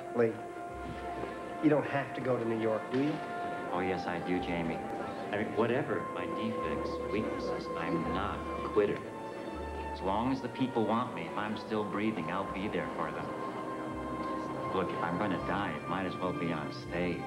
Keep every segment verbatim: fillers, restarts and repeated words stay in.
Lee, you don't have to go to New York, do you? Oh, yes, I do, Jamie. I mean, whatever my defects, weaknesses, I'm not a quitter. As long as the people want me, if I'm still breathing, I'll be there for them. Look, if I'm going to die, it might as well be on stage.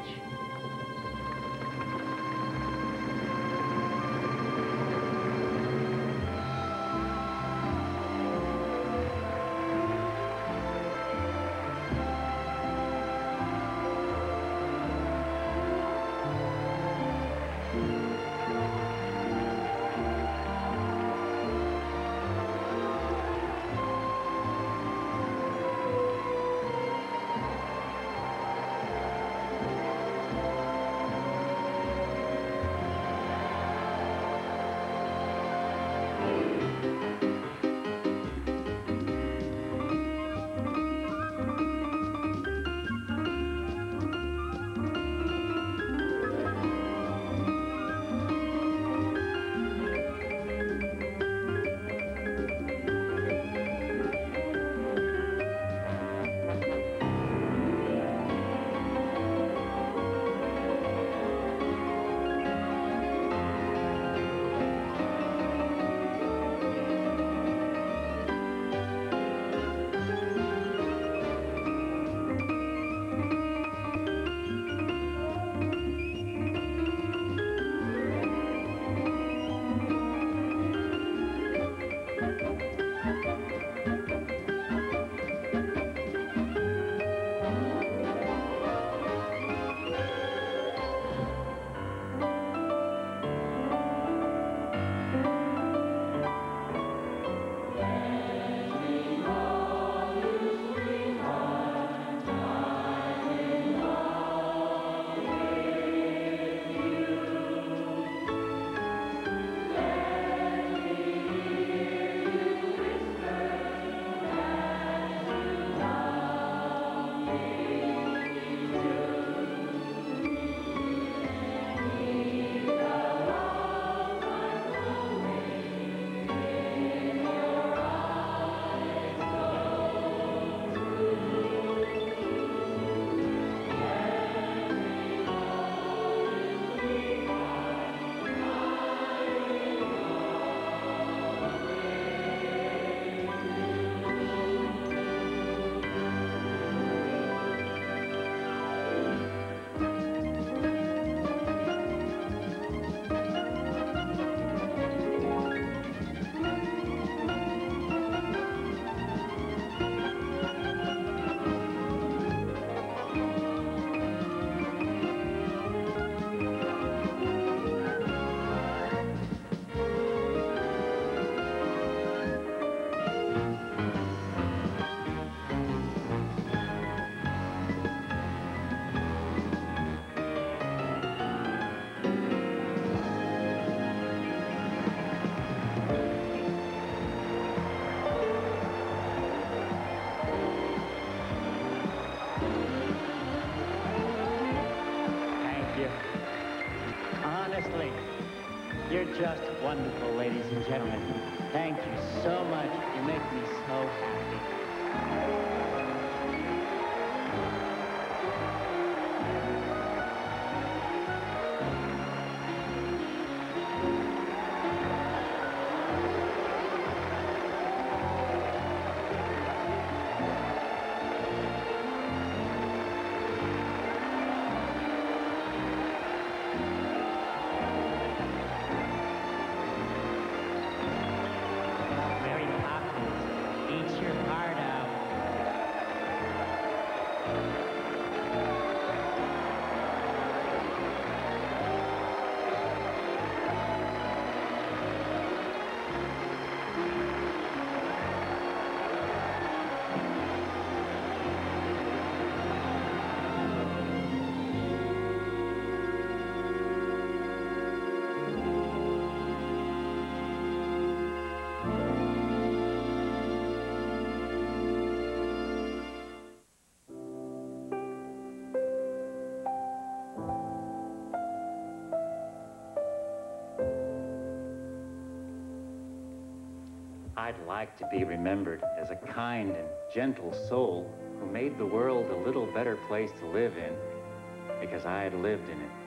You're just wonderful, ladies and gentlemen. Thank you so much. You make me so happy. I'd like to be remembered as a kind and gentle soul who made the world a little better place to live in because I had lived in it.